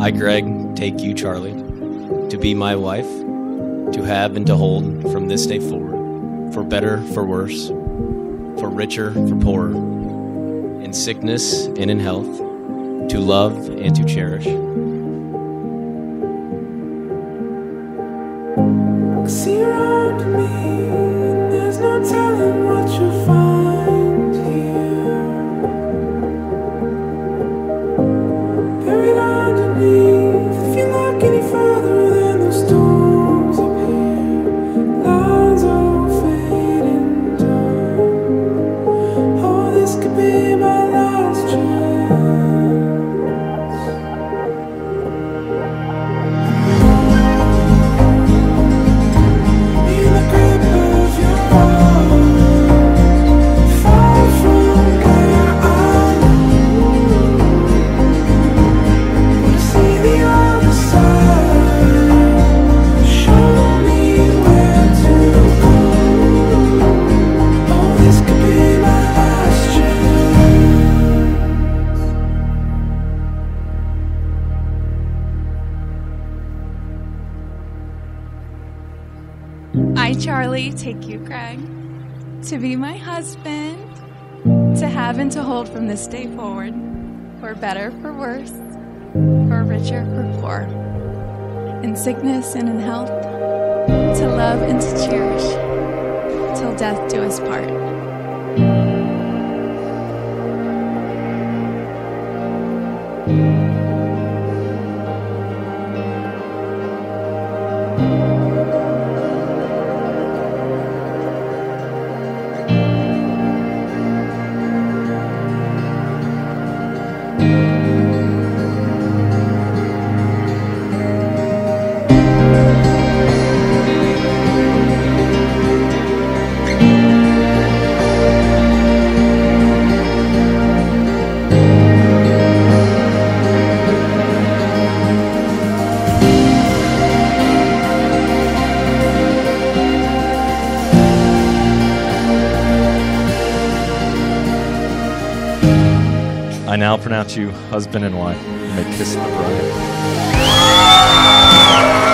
I, Greg, take you, Charlie, to be my wife, to have and to hold from this day forward, for better, for worse, for richer, for poorer, in sickness and in health, to love and to cherish. See around me, there's no telling what you'll find here. Buried underneath, if you look any further, then the storms appear. Lines all fade and done. Oh, this could be my last chance. I, Charlie, take you, Greg, to be my husband, to have and to hold from this day forward, for better, for worse, for richer, for poor, in sickness and in health, to love and to cherish, till death do us part. I now pronounce you husband and wife. You may kiss the bride.